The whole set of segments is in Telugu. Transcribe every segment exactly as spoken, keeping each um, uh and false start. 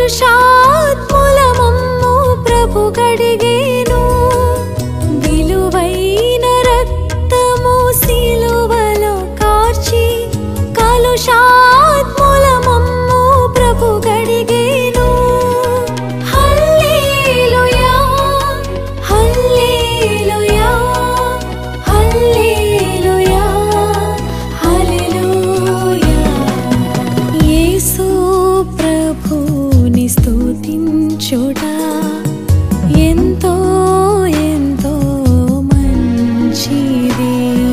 కలుషాత్ముల మమ్ము ప్రభు కడిగేను విలువైన రక్తము సిలువలో కార్చి కలుషాత్ముల మమ్ము ప్రభు కడిగేను హల్లెలూయా హల్లెలూయా హల్లెలూయా హల్లెలూయా యేసు ప్రభుని స్తుతించుట ఎంతో ఎంతో మంచిది.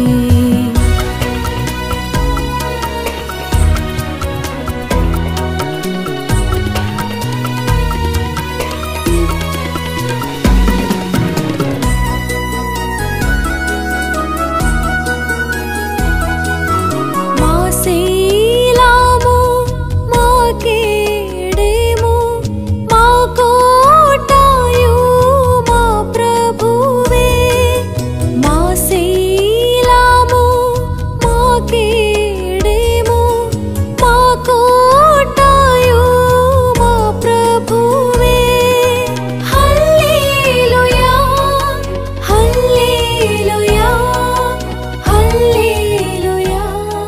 మా శీలము మా కేడెము మా కోటయు మా ప్రభువే మా శీలము మా కేడెము మా కోటయు మా ప్రభువే హల్లెలూయా హల్లెలూయా హల్లెలూయా.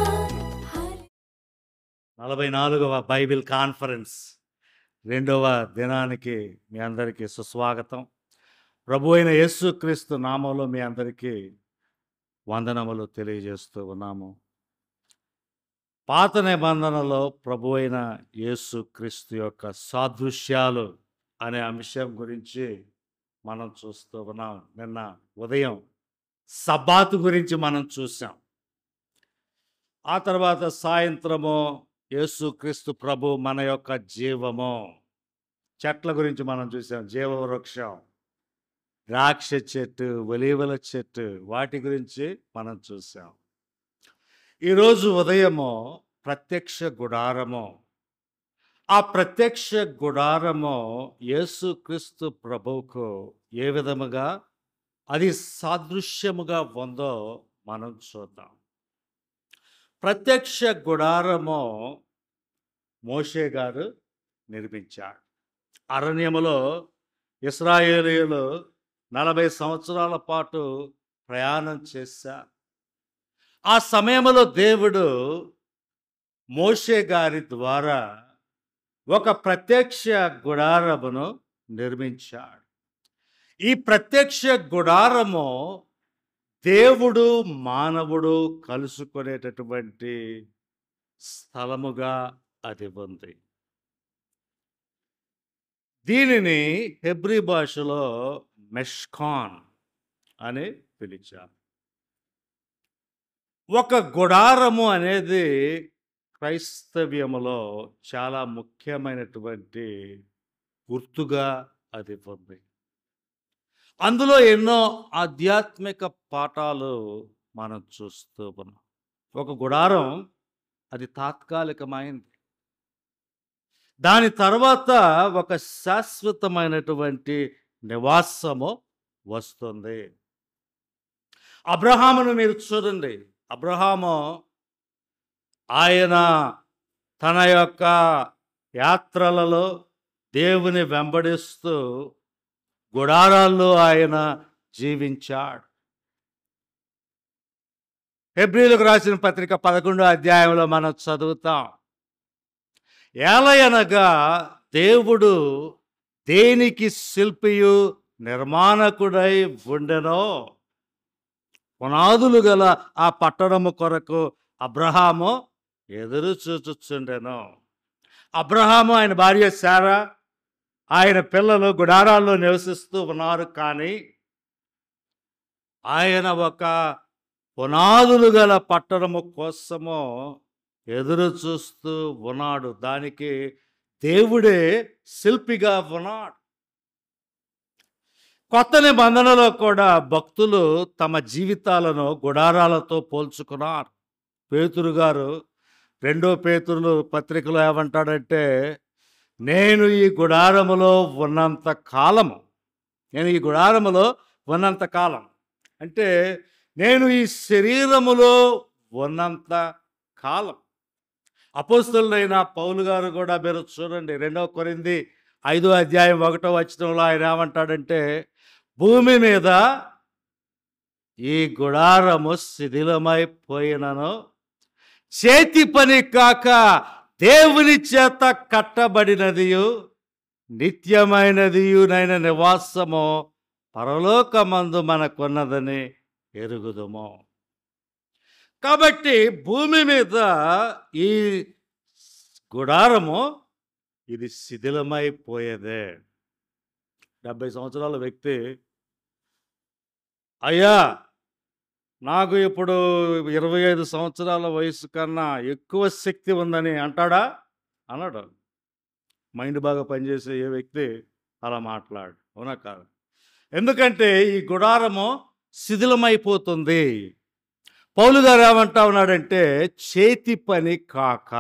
నలభై నాలుగవ బైబిల్ కాన్ఫరెన్స్ రెండవ దినానికి మీ అందరికీ సుస్వాగతం. ప్రభు అయిన యేసుక్రీస్తు నామంలో మీ అందరికీ వందనములు తెలియజేస్తూ ఉన్నాము. పాత నిబంధనలో ప్రభు అయిన యేసుక్రీస్తు యొక్క సాదృశ్యాలు అనే అంశం గురించి మనం చూస్తూ ఉన్నాం. నిన్న ఉదయం సబ్బాతు గురించి మనం చూసాం. ఆ తర్వాత సాయంత్రము యేసుక్రీస్తు ప్రభు మన యొక్క జీవము, చెట్ల గురించి మనం చూసాం. జీవవృక్షం, ద్రాక్ష చెట్టు, ఒలీవల చెట్టు, వాటి గురించి మనం చూసాం. ఈరోజు ఉదయము ప్రత్యక్ష గుడారము. ఆ ప్రత్యక్ష గుడారము యేసుక్రీస్తు ప్రభువుకు ఏ విధముగా అది సాదృశ్యముగా ఉందో మనం చూద్దాం. ప్రత్యక్ష గుడారము మోషే గారు నిర్మించాడు. అరణ్యములో ఇశ్రాయేలీయులు నలభై సంవత్సరాల పాటు ప్రయాణం చేశారు. ఆ సమయంలో దేవుడు మోషే గారి ద్వారా ఒక ప్రత్యక్ష గుడారమును నిర్మించాడు. ఈ ప్రత్యక్ష గుడారము దేవుడు మానవుడు కలుసుకునేటటువంటి స్థలముగా అది ఉంది. దీనిని హెబ్రీ భాషలో మెష్కాన్ అని పిలిచారు. ఒక గుడారము అనేది క్రైస్తవ్యములో చాలా ముఖ్యమైనటువంటి గుర్తుగా అది ఉంది. అందులో ఎన్నో ఆధ్యాత్మిక పాఠాలు మనం చూస్తూ ఉన్నాం. ఒక గుడారం అది తాత్కాలికమైంది. దాని తర్వాత ఒక శాశ్వతమైనటువంటి నివాసము వస్తుంది. అబ్రహామును మీరు చూడండి. అబ్రహాము ఆయన తన యొక్క యాత్రలలో దేవుని వెంబడిస్తూ గుడారాల్లో ఆయన జీవించాడు. హెబ్రీలకు రాసిన పత్రిక పదకొండో అధ్యాయంలో మనం చదువుతాం. ఏలయనగా దేవుడు దేనికి శిల్పియు నిర్మాణకుడై ఉండెనో పునాదులు గల ఆ పట్టణము కొరకు అబ్రహాము ఎదురు చూచుచుండెను. అబ్రహాము, ఆయన భార్య శారా, ఆయన పిల్లలు గుడారాల్లో నివసిస్తూ ఉన్నారు. కానీ ఆయన ఒక పునాదులు గల పట్టణము కోసము ఎదురు చూస్తూ ఉన్నాడు. దానికి దేవుడే శిల్పిగా ఉన్నాడు. కొత్త నిబంధనలో కూడా భక్తులు తమ జీవితాలను గుడారాలతో పోల్చుకున్నారు. పేతురు గారు రెండో పేతురు పత్రికలో ఏమంటాడంటే, నేను ఈ గుడారములో ఉన్నంత కాలము నేను ఈ గుడారములో ఉన్నంత కాలం అంటే నేను ఈ శరీరములో ఉన్నంత కాలం. అపోస్తలుడైన పౌలు గారు కూడా మీరు చూడండి, రెండవ కొరింథీ ఐదో అధ్యాయం ఒకటో వచనంలో ఆయన ఏమంటాడంటే, భూమి మీద ఈ గుడారము శిథిలమైపోయినను చేతి పని కాక దేవుని చేత కట్టబడినదియు నిత్యమైనదియునైన నివాసము పరలోకమందు మనకున్నదని ఎరుగుదుము. కాబట్టి భూమి మీద ఈ గుడారము ఇది శిథిలమైపోయేదే. డెబ్బై సంవత్సరాల వ్యక్తి, అయ్యా నాకు ఇప్పుడు ఇరవై ఐదు సంవత్సరాల వయసు కన్నా ఎక్కువ శక్తి ఉందని అంటాడా? అన్నాడు. మైండ్ బాగా పనిచేసే ఏ వ్యక్తి అలా మాట్లాడు, అవునా కాదు? ఎందుకంటే ఈ గుడారము శిథిలమైపోతుంది. పౌలు గారు ఏమంటా ఉన్నాడంటే, చేతి పని కాక.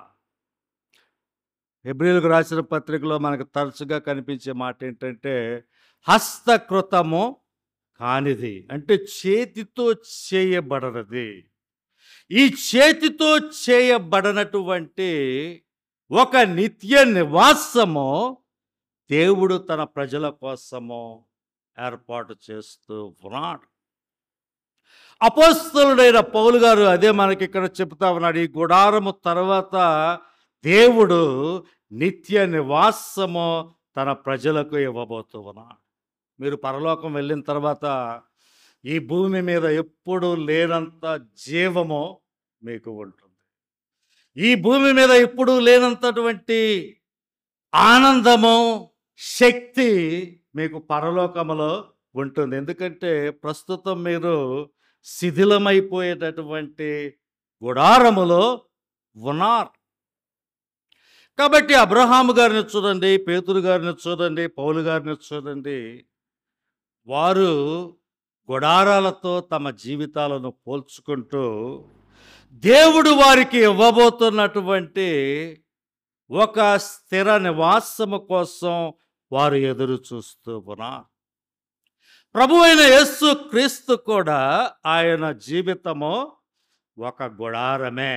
హెబ్రీయులకు రాసిన పత్రికలో మనకు తరచుగా కనిపించే మాట ఏంటంటే, హస్తకృతము కానిది, అంటే చేతితో చేయబడనది. ఈ చేతితో చేయబడనటువంటి ఒక నిత్య నివాసము దేవుడు తన ప్రజల కోసము ఏర్పాటు చేస్తూ ఉన్నాడు. అపోస్తలుడైన పౌలు గారు అదే మనకి ఇక్కడ చెప్తా ఉన్నాడు. ఈ గుడారము తర్వాత దేవుడు నిత్య నివాసము తన ప్రజలకు ఇవ్వబోతూ ఉన్నాడు. మీరు పరలోకం వెళ్ళిన తర్వాత ఈ భూమి మీద ఎప్పుడు లేనంత జీవము మీకు ఉంటుంది. ఈ భూమి మీద ఎప్పుడు లేనంతటువంటి ఆనందము, శక్తి మీకు పరలోకములో ఉంటుంది. ఎందుకంటే ప్రస్తుతం మీరు శిథిలమైపోయేటటువంటి గుడారములో ఉన్నారు. కాబట్టి అబ్రహాము గారిని చూడండి, పేతురు గారిని చూడండి, పౌలు గారిని చూడండి, వారు గుడారాలతో తమ జీవితాలను పోల్చుకుంటూ దేవుడు వారికి ఇవ్వబోతున్నటువంటి ఒక స్థిర నివాసము కోసం వారు ఎదురు చూస్తూ ఉన్నారు. ప్రభు అయిన యేసు క్రీస్తు కూడా ఆయన జీవితము ఒక గుడారమే.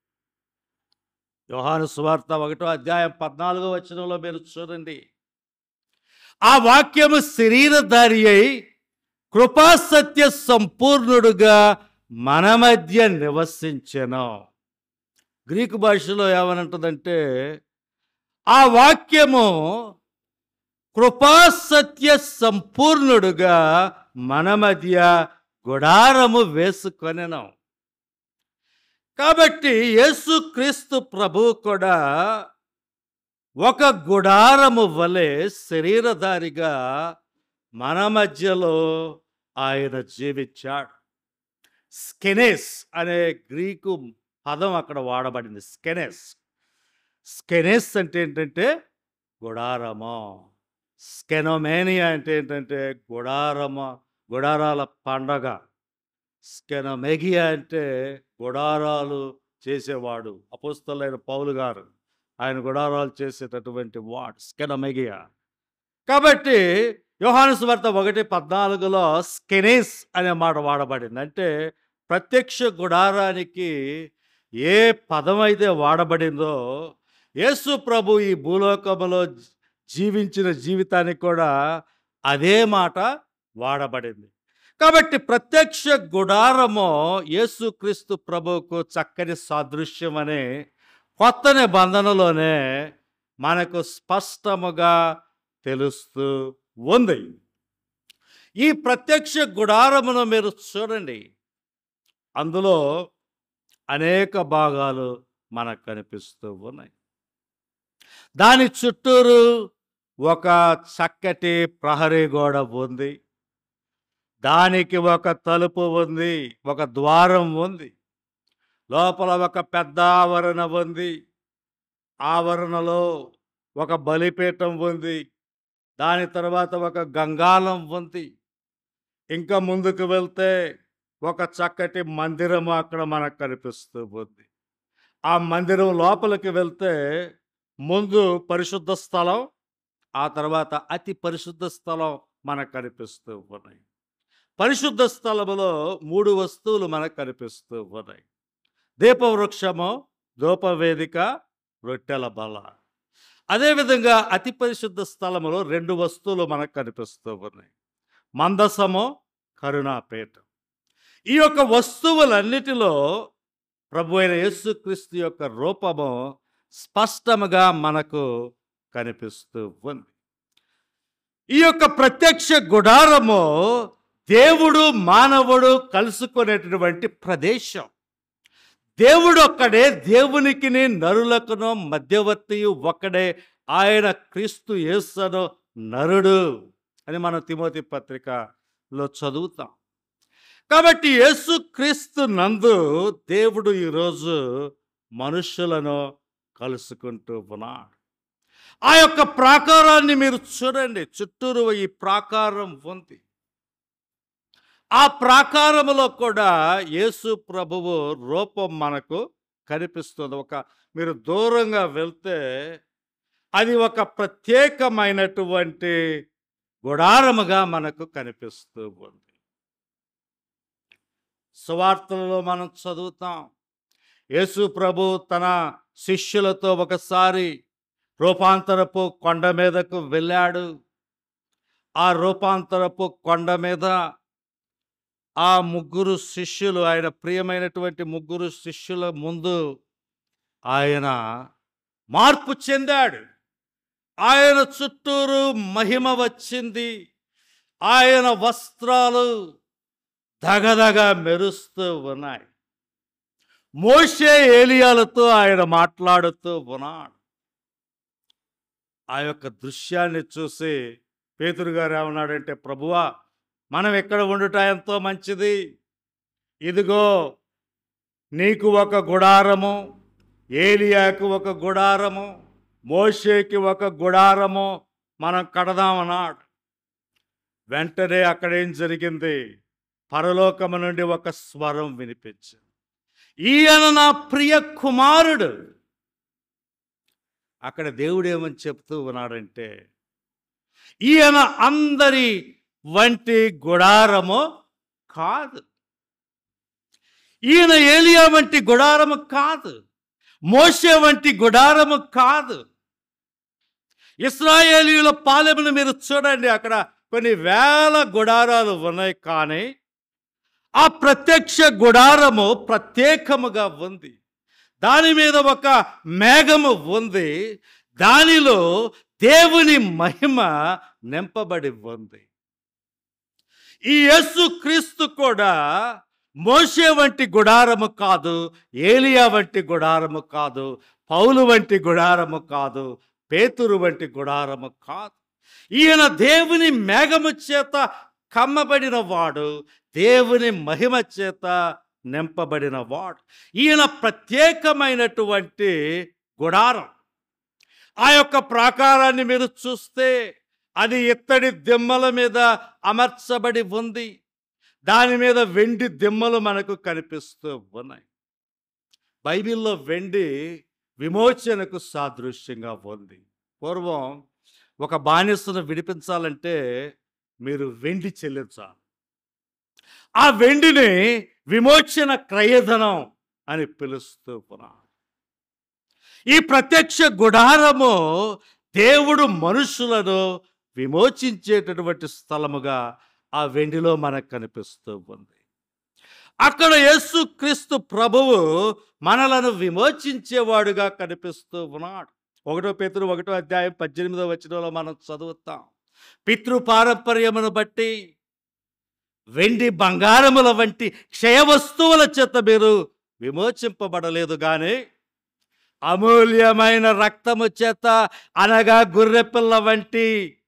యోహాను సువార్త ఒకటో అధ్యాయం పద్నాలుగో వచనంలో మీరు చూడండి, ఆ వాక్యము శరీరధారి అయి కృపాసత్య సంపూర్ణుడుగా మన మధ్య నివసించెను. గ్రీకు భాషలో ఏమనంటుందంటే, ఆ వాక్యము కృపాసత్య సంపూర్ణుడుగా మన మధ్య గుడారము వేసుకొనెను. కాబట్టి యేసుక్రీస్తు ప్రభువు కూడా ఒక గుడారము వలె శరీరధారిగా మన మధ్యలో ఆయన జీవించాడు. స్కెనెస్ అనే గ్రీకు పదం అక్కడ వాడబడింది. స్కెనెస్ స్కెనెస్ అంటే ఏంటంటే గుడారము. స్కెనోమేనియా అంటే ఏంటంటే గుడారమ గుడారాల పండగ. స్కెనోమెగియా అంటే గుడారాలు చేసేవాడు. అపోస్తలుడైన పౌలు గారు ఆయన గుడారాలు చేసేటటువంటి వాడు స్కెనోమెగియా. కాబట్టి యోహాను సువార్త ఒకటి పద్నాలుగులో స్కెనెస్ అనే మాట వాడబడింది. అంటే ప్రత్యక్ష గుడారానికి ఏ పదం అయితే వాడబడిందో యేసు ప్రభు ఈ భూలోకములో జీవించిన జీవితానికి కూడా అదే మాట వాడబడింది. కాబట్టి ప్రత్యక్ష గుడారము యేసుక్రీస్తు ప్రభువుకు చక్కని సాదృశ్యం అనే కొత్త నిబంధనలోనే మనకు స్పష్టముగా తెలుస్తూ ఉంది. ఈ ప్రత్యక్ష గుడారమును మీరు చూడండి, అందులో అనేక భాగాలు మనకు కనిపిస్తూ ఉన్నాయి. దాని చుట్టూరు ఒక చక్కటి ప్రహరీ గోడ ఉంది, దానికి ఒక తలుపు ఉంది, ఒక ద్వారం ఉంది, లోపల ఒక పెద్ద ఆవరణ ఉంది, ఆవరణలో ఒక బలిపీఠం ఉంది, దాని తర్వాత ఒక గంగాళం ఉంది. ఇంకా ముందుకు వెళ్తే ఒక చక్కటి మందిరం అక్కడ మనకు కనిపిస్తూ ఉంది. ఆ మందిరం లోపలికి వెళ్తే ముందు పరిశుద్ధ స్థలం, ఆ తర్వాత అతి పరిశుద్ధ స్థలం మనకు కనిపిస్తూ ఉన్నాయి. పరిశుద్ధ స్థలములో మూడు వస్తువులు మనకు కనిపిస్తూ ఉన్నాయి: దీపవృక్షము, ధూపవేదిక, రొట్టెల బల్ల. అదేవిధంగా అతి పరిశుద్ధ స్థలములో రెండు వస్తువులు మనకు కనిపిస్తూ ఉన్నాయి. మందసము, కరుణాపీఠం. ఈ యొక్క వస్తువులన్నిటిలో ప్రభు అయిన యేసుక్రీస్తు యొక్క రూపము స్పష్టముగా మనకు కనిపిస్తూ ఉంది. ఈ యొక్క ప్రత్యక్ష గుడారము దేవుడు మానవుడు కలుసుకునేటటువంటి ప్రదేశం. దేవుడు ఒక్కడే, దేవునికి నరులకును మధ్యవర్తియు ఒక్కడే, ఆయన క్రీస్తు యేసును నరుడు అని మనం తిమోతి పత్రికలో చదువుతాం. కాబట్టి యేసు క్రీస్తు నందు దేవుడు ఈరోజు మనుషులను కలుసుకుంటూ ఉన్నాడు. ఆ యొక్క ప్రాకారాన్ని మీరు చూడండి, చుట్టూరు ఈ ప్రాకారం ఉంది. ఆ ప్రాకారములో కూడా యేసు ప్రభువు రూపం మనకు కనిపిస్తుంది. ఒక మీరు దూరంగా వెళ్తే అది ఒక ప్రత్యేకమైనటువంటి గుడారముగా మనకు కనిపిస్తూ ఉంది. సువార్తలలో మనం చదువుతాం, యేసు ప్రభు తన శిష్యులతో ఒకసారి రూపాంతరపు కొండ మీదకు వెళ్ళాడు. ఆ రూపాంతరపు కొండ మీద ఆ ముగ్గురు శిష్యులు, ఆయన ప్రియమైనటువంటి ముగ్గురు శిష్యుల ముందు ఆయన మార్పు చెందాడు. ఆయన చుట్టూరు మహిమ వచ్చింది. ఆయన వస్త్రాలు దగదగ మెరుస్తూ ఉన్నాయి. మోషే ఏలియాలతో ఆయన మాట్లాడుతూ ఉన్నాడు. ఆ యొక్క దృశ్యాన్ని చూసి పేతురు గారు ఏమన్నాడంటే, ప్రభువా, మనం ఎక్కడ ఉండుట ఎంతో మంచిది. ఇదిగో నీకు ఒక గుడారము, ఏలియాకు ఒక గుడారము, మోషేకి ఒక గుడారము మనం కడదామన్నాడు. వెంటనే అక్కడేం జరిగింది? పరలోకము నుండి ఒక స్వరం వినిపించింది, ఈయన నా ప్రియ కుమారుడు. అక్కడ దేవుడు ఏమని చెప్తూ ఉన్నాడంటే, ఈయన అందరి వంటి గుడారము కాదు, ఈయన ఏలియా వంటి గుడారము కాదు, మోషే వంటి గుడారము కాదు. ఇశ్రాయేలీయుల పాలెమును మీరు చూడండి, అక్కడ కొన్ని వేల గుడారాలు ఉన్నాయి, కానీ ఆ ప్రత్యక్ష గుడారము ప్రత్యేకముగా ఉంది. దాని మీద ఒక మేఘము ఉంది, దానిలో దేవుని మహిమ నింపబడి ఉంది. ఈ యేసు క్రీస్తు కూడా మోషే వంటి గుడారము కాదు, ఏలియా వంటి గుడారము కాదు, పౌలు వంటి గుడారము కాదు, పేతురు వంటి గుడారము కాదు. ఈయన దేవుని మేఘము చేత కమ్మబడిన వాడు, దేవుని మహిమ చేత నింపబడిన వాడు. ఈయన ప్రత్యేకమైనటువంటి గుడారం. ఆ యొక్క ప్రాకారాన్ని మీరు చూస్తే అది ఇత్తడి దిమ్మల మీద అమర్చబడి ఉంది. దాని మీద వెండి దిమ్మలు మనకు కనిపిస్తూ ఉన్నాయి. బైబిల్లో వెండి విమోచనకు సాదృశ్యంగా ఉంది. పూర్వం ఒక బానిసను విడిపించాలంటే మీరు వెండి చెల్లించాలి. ఆ వెండిని విమోచన క్రయధనం అని పిలుస్తూ ఉన్నారు. ఈ ప్రత్యక్ష గుడారము దేవుడు మనుషులను విమోచించేటటువంటి స్థలముగా ఆ వెండిలో మనకు కనిపిస్తూ ఉంది. అక్కడ యేసు క్రీస్తు ప్రభువు మనలను విమోచించేవాడుగా కనిపిస్తూ ఉన్నాడు. ఒకటో పేతురు ఒకటో అధ్యాయం పద్దెనిమిదో వచనంలో మనం చదువుతాం, పితృ పారంపర్యమును బట్టి వెండి బంగారముల వంటి క్షయ వస్తువుల చేత మీరు విమోచింపబడలేదు, కానీ అమూల్యమైన రక్తము చేత, అనగా గొర్రెపిల్ల వంటి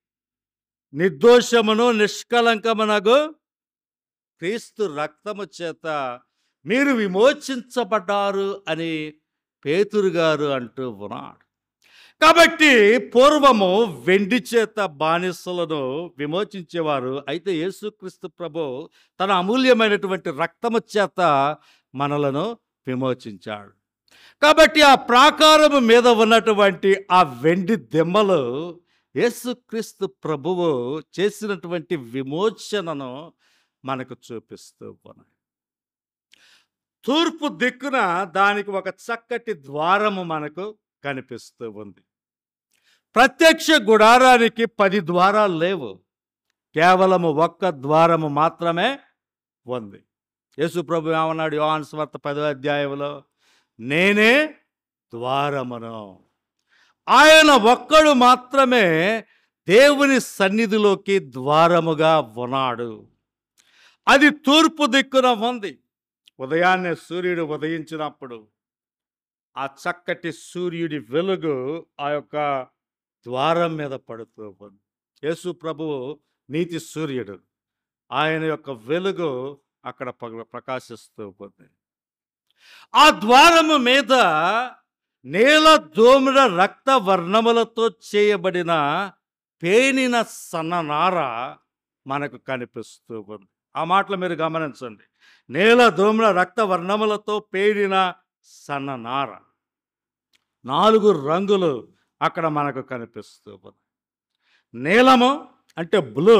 నిర్దోషమును నిష్కలంకమునగు క్రీస్తు రక్తము చేత మీరు విమోచించబడ్డారు అని పేతురు గారు అంటూ ఉన్నాడు. కాబట్టి పూర్వము వెండి చేత బానిసలను విమోచించేవారు, అయితే యేసుక్రీస్తు ప్రభు తన అమూల్యమైనటువంటి రక్తము చేత మనలను విమోచించాడు. కాబట్టి ఆ ప్రాకారము మీద ఉన్నటువంటి ఆ వెండి దిమ్మలు యేసుక్రీస్తు ప్రభువు చేసినటువంటి విమోచనను మనకు చూపిస్తూ ఉన్నాయి. తూర్పు దిక్కున దానికి ఒక చక్కటి ద్వారము మనకు కనిపిస్తూ ఉంది. ప్రత్యక్ష గుడారానికి పది ద్వారాలు లేవు, కేవలము ఒక్క ద్వారము మాత్రమే ఉంది. యేసు ప్రభు ఏమన్నాడు యోహాను సువార్త పదో అధ్యాయంలో? నేనే ద్వారమును. ఆయన ఒక్కడు మాత్రమే దేవుని సన్నిధిలోకి ద్వారముగా ఉన్నాడు. అది తూర్పు దిక్కున ఉంది. ఉదయాన్నే సూర్యుడు ఉదయించినప్పుడు ఆ చక్కటి సూర్యుడి వెలుగు ఆ యొక్క ద్వారం మీద పడుతూ ఉంది. యేసు ప్రభువు నీతి సూర్యుడు, ఆయన యొక్క వెలుగు అక్కడ పగ- ప్రకాశిస్తూ ఉంది. ఆ ద్వారము మీద నేల దోముల రక్త వర్ణములతో చేయబడిన పేనిన సన్ననార మనకు కనిపిస్తూ ఉంది. ఆ మాటలు మీరు గమనించండి. నేల దోముల రక్త వర్ణములతో పేనిన సన్ననార, నాలుగు రంగులు అక్కడ మనకు కనిపిస్తూ ఉంది. నీలము అంటే బ్లూ,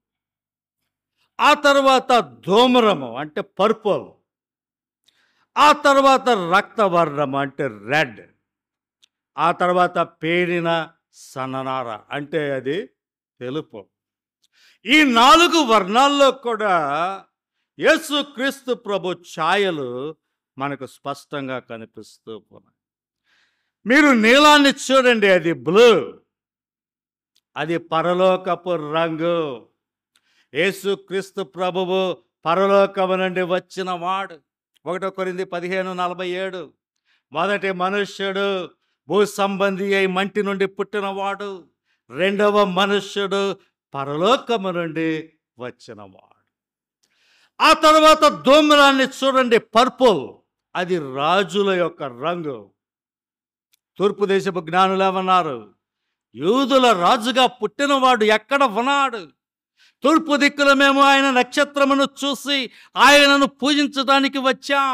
ఆ తర్వాత ధూమ్రము అంటే పర్పుల్, ఆ తర్వాత రక్తవర్ణము అంటే రెడ్, ఆ తర్వాత పేరిన సన్ననార అంటే అది తెలుపు. ఈ నాలుగు వర్ణాల్లో కూడా యేసుక్రీస్తు ప్రభు ఛాయలు మనకు స్పష్టంగా కనిపిస్తూ ఉన్నాయి. మీరు నీలాన్ని చూడండి, అది బ్లూ, అది పరలోకపు రంగు. యేసుక్రీస్తు ప్రభువు పరలోకము నుండి వచ్చిన వాడు. ఒకటో కొరింథీ పదిహేను నలభై ఏడు, మొదటి మనుష్యుడు భూ సంబంధి అయి మంటి నుండి పుట్టినవాడు, రెండవ మనుష్యుడు పరలోకము నుండి వచ్చినవాడు. ఆ తర్వాత ధూమ్రాన్ని చూడండి, పర్పుల్, అది రాజుల యొక్క రంగు. తూర్పు దేశపు జ్ఞానులు ఏమన్నారు? యూదుల రాజుగా పుట్టినవాడు ఎక్కడ ఉన్నాడు? తూర్పు దిక్కుల మేము ఆయన నక్షత్రమును చూసి ఆయనను పూజించడానికి వచ్చాం.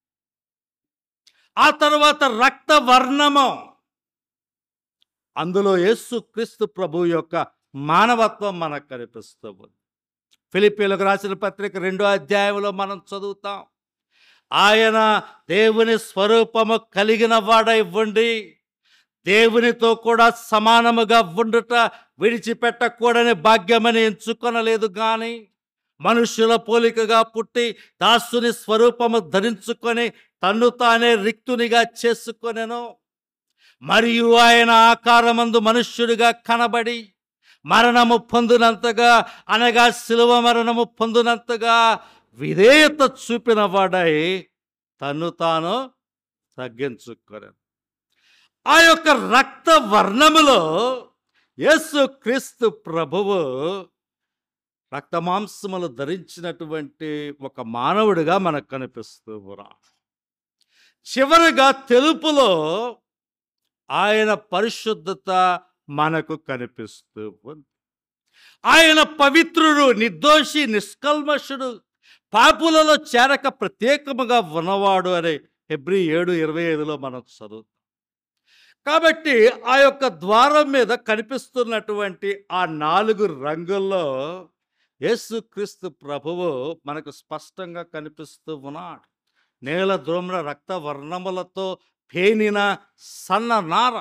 ఆ తర్వాత రక్త వర్ణము, అందులో యేసు క్రీస్తు ప్రభు యొక్క మానవత్వం మనకు కనిపిస్తుంది. ఫిలిప్పీలకు రాసిన పత్రిక రెండో అధ్యాయంలో మనం చదువుతాం, ఆయన దేవుని స్వరూపము కలిగిన వాడై ఉండి దేవునితో కూడా సమానముగా ఉండుట విడిచిపెట్టకూడని భాగ్యమని ఎంచుకొనలేదు, కానీ మనుష్యుల పోలికగా పుట్టి దాసుని స్వరూపము ధరించుకొని తన్ను తానే రిక్తునిగా చేసుకొనెను. మరియు ఆయన ఆకారమందు మనుష్యుడిగా కనబడి మరణము పొందినంతగా, అనగా శిలువ మరణము పొందినంతగా విధేయత చూపిన వాడై తన్ను తాను తగ్గించుకొనెను. ఆ యొక్క రక్త వర్ణములో యేసు క్రీస్తు ప్రభువు రక్తమాంసములు ధరించినటువంటి ఒక మానవుడిగా మనకు కనిపిస్తూ ఉన్నాడు. చివరిగా తెలుపులో ఆయన పరిశుద్ధత మనకు కనిపిస్తూ ఉంది. ఆయన పవిత్రుడు, నిర్దోషి, నిష్కల్మషుడు, పాపులలో చేరక ప్రత్యేకముగా ఉన్నవాడు అని హెబ్రీ ఏడు ఇరవై ఐదులో మనం చదువుతాం. కాబట్టి ఆ యొక్క ద్వారం మీద కనిపిస్తున్నటువంటి ఆ నాలుగు రంగుల్లో యేసుక్రీస్తు ప్రభువు మనకు స్పష్టంగా కనిపిస్తూ ఉన్నాడు. నేల ధూమ్ర రక్త వర్ణములతో పేనిన సన్న నార.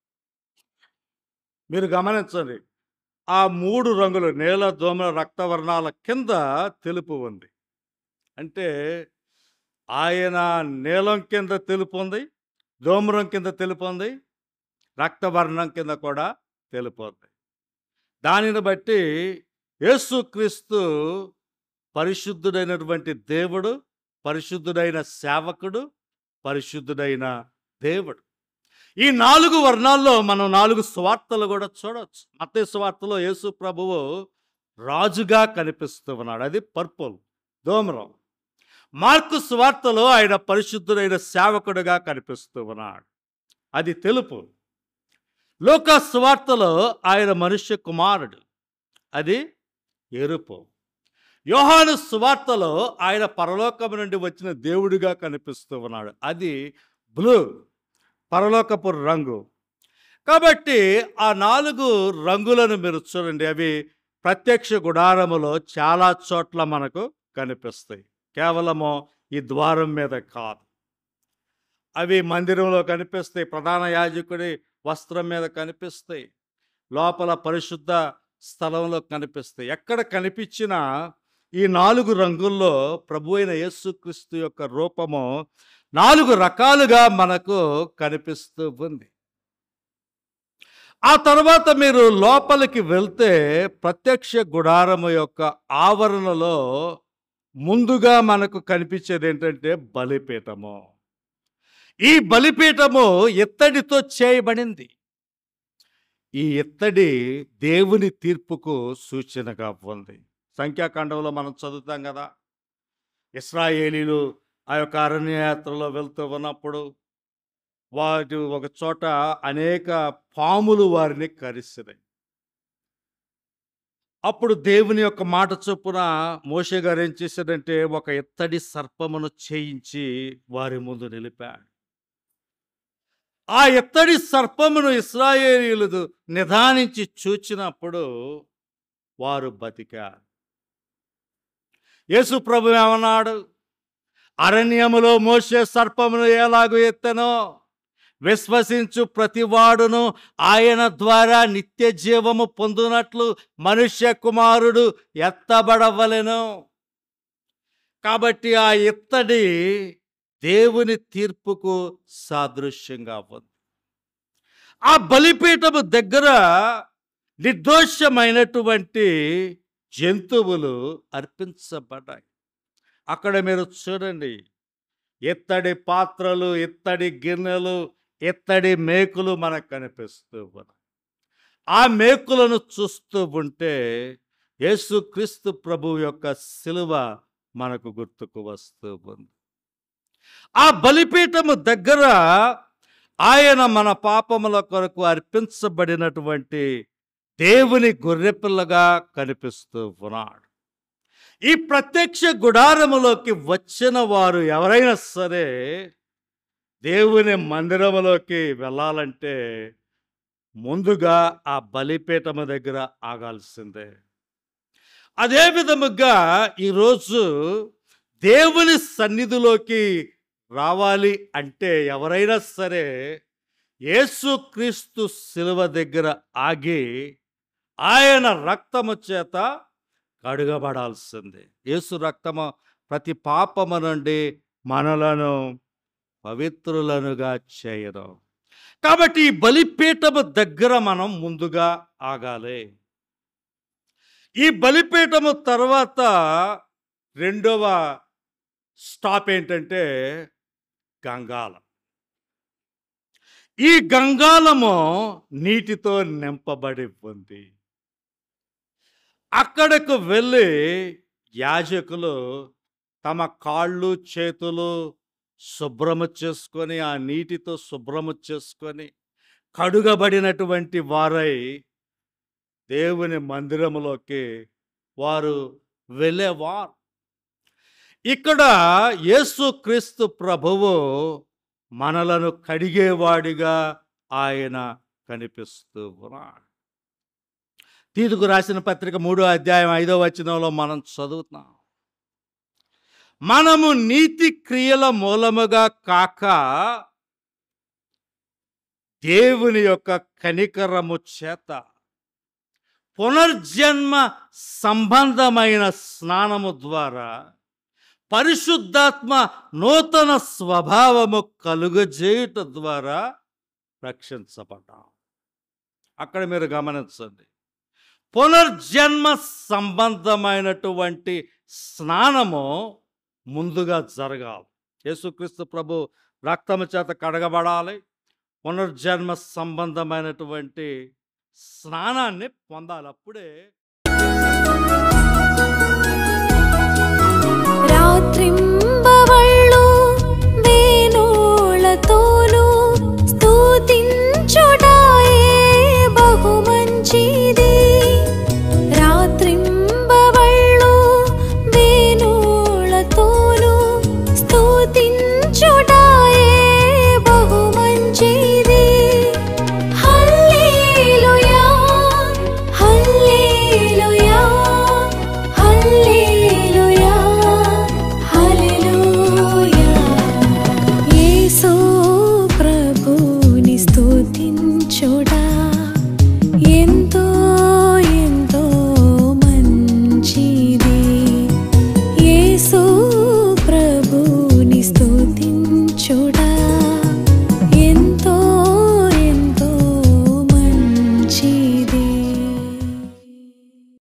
మీరు గమనించండి, ఆ మూడు రంగులు నేల ధూమ్ర రక్త వర్ణాల కింద తెలుపు ఉంది. అంటే ఆయన నీలం కింద తెలుపు ఉంది, ధూమ్రం కింద తెలుపు ఉంది, రక్తవర్ణం కింద కూడా తెలుపు ఉంది. దానిని బట్టి యేసుక్రీస్తు పరిశుద్ధుడైనటువంటి దేవుడు, పరిశుద్ధుడైన సేవకుడు, పరిశుద్ధుడైన దేవుడు. ఈ నాలుగు వర్ణాల్లో మనం నాలుగు సువార్తలు కూడా చూడవచ్చు. మత్తయి సువార్తలో యేసు ప్రభువు రాజుగా కనిపిస్తూ ఉన్నాడు, అది పర్పుల్, ధూమ్రం. మార్కు సువార్తలో ఆయన పరిశుద్ధుడైన సేవకుడుగా కనిపిస్తూ ఉన్నాడు, అది తెలుపు. లూకా సువార్తలో ఆయన మనుష్య కుమారుడు, అది ఎరుపు. యోహాను సువార్తలో ఆయన పరలోకము నుండి వచ్చిన దేవుడిగా కనిపిస్తూ ఉన్నాడు, అది బ్లూ, పరలోకపు రంగు. కాబట్టి ఆ నాలుగు రంగులను మీరు చూడండి, అవి ప్రత్యక్ష గుడారములో చాలా చోట్ల మనకు కనిపిస్తాయి, కేవలము ఈ ద్వారం మీద కాదు. అవి మందిరంలో కనిపిస్తాయి, ప్రధాన యాజకుడి వస్త్రం మీద కనిపిస్తాయి, లోపల పరిశుద్ధ స్థలంలో కనిపిస్తాయి. ఎక్కడ కనిపించినా ఈ నాలుగు రంగుల్లో ప్రభు అయిన యేసుక్రీస్తు యొక్క రూపము నాలుగు రకాలుగా మనకు కనిపిస్తూ ఉంది. ఆ తర్వాత మీరు లోపలికి వెళ్తే ప్రత్యక్ష గుడారము యొక్క ఆవరణలో ముందుగా మనకు కనిపించేది ఏంటంటే బలిపీఠము. ఈ బలిపీఠము ఇత్తడితో చేయబడింది. ఈ ఇత్తడి దేవుని తీర్పుకు సూచనగా ఉంది. సంఖ్యాకాండంలో మనం చదువుతాం కదా, ఇశ్రాయేలీలు ఆ యొక్క అరణ్యయాత్రలో వెళ్తూ ఉన్నప్పుడు వాటి ఒక చోట అనేక పాములు వారిని కరిస్తున్నాయి. అప్పుడు దేవుని యొక్క మాట చొప్పున మోషే గారు ఏం చేశాడంటే ఒక ఇత్తడి సర్పమును చేయించి వారి ముందు నిలిపాడు. ఆ ఇత్తడి సర్పమును ఇశ్రాయేలీయులు నిదానించి చూచినప్పుడు వారు బతికారు. యేసు ప్రభు ఏమన్నాడు? అరణ్యములో మోషే సర్పమును ఎలాగూ ఎత్తెనో విశ్వసించు ప్రతివాడును ఆయన ద్వారా నిత్య జీవము పొందునట్లు మనుష్య కుమారుడు ఎత్తబడవలెను. కాబట్టి ఆ ఇత్తడి దేవుని తీర్పుకు సాదృశ్యంగా ఉంది. ఆ బలిపీఠము దగ్గర నిర్దోషమైనటువంటి జంతువులు అర్పించబడ్డాయి. అక్కడ మీరు చూడండి, ఇత్తడి పాత్రలు, ఇత్తడి గిన్నెలు, ఇత్తడి మేకులు మనకు కనిపిస్తూ ఉన్నాయి. ఆ మేకులను చూస్తూ ఉంటే యేసుక్రీస్తు ప్రభువు యొక్క శిలువ మనకు గుర్తుకు వస్తూ ఉంది. ఆ బలిపీఠము దగ్గర ఆయన మన పాపముల కొరకు అర్పించబడినటువంటి దేవుని గొర్రెపిల్లగా కనిపిస్తూ ఉన్నాడు. ఈ ప్రత్యక్ష గుడారములోకి వచ్చిన వారు ఎవరైనా సరే దేవుని మందిరములోకి వెళ్ళాలంటే ముందుగా ఆ బలిపీఠము దగ్గర ఆగాల్సిందే. అదే విధముగా ఈరోజు దేవుని సన్నిధిలోకి రావాలి అంటే ఎవరైనా సరే యేసుక్రీస్తు శిలువ దగ్గర ఆగి ఆయన రక్తము చేత కడుగబడాల్సిందే. యేసు రక్తము ప్రతి పాపము నుండి మనలను పవిత్రులనుగా చేయడం. కాబట్టి ఈ బలిపీఠము దగ్గర మనం ముందుగా ఆగాలి. ఈ బలిపీఠము తర్వాత రెండవ స్టాప్ ఏంటంటే గంగాలం. ఈ గంగాలము నీటితో నింపబడి ఉంది. అక్కడకు వెళ్ళి యాజకులు తమ కాళ్ళు చేతులు శుభ్రము చేసుకొని ఆ నీటితో శుభ్రము చేసుకొని కడుగబడినటువంటి వారై దేవుని మందిరములోకి వారు వెళ్ళేవారు. ఇక్కడ యేసుక్రీస్తు ప్రభువు మనలను కడిగేవాడిగా ఆయన కనిపిస్తూ ఉన్నాడు. తీతుకు రాసిన పత్రిక మూడో అధ్యాయం ఐదో వచనంలో మనం చదువుతున్నాం, మనము నీతి క్రియల మూలముగా కాక దేవుని యొక్క కనికరము చేత పునర్జన్మ సంబంధమైన స్నానము ద్వారా పరిశుద్ధాత్మ నూతన స్వభావము కలుగజేయుట ద్వారా రక్షించబడ్డాం. అక్కడ మీరు గమనించండి, పునర్జన్మ సంబంధమైనటువంటి స్నానము ముందుగా జరగాలి. యేసుక్రీస్తు ప్రభు రక్తము చేత కడగబడాలి. పునర్జన్మ సంబంధమైనటువంటి స్నానాన్ని పొందాలి. అప్పుడే